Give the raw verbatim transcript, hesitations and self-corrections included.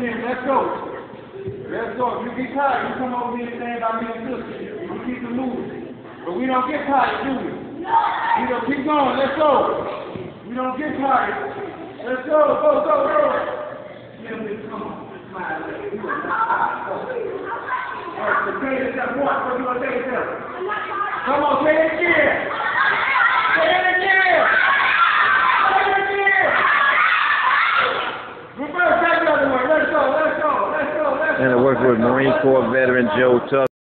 Tim, let's go. Let's go. If you get tired, you come over here and stand by me and sister. We keep it moving. But we don't get tired, do we? We don't keep going. Let's go. We don't get tired. Let's go. Go, go, go. Tim, come on. Smile. You are not tired. Go. All right, so say it at once. What you want to say it to? Come on, say it again. Say it again. Say it again. Reverse that other one. Let's go, let's go, let's go, let's go. And I work with Marine Corps veteran Joe Tucker.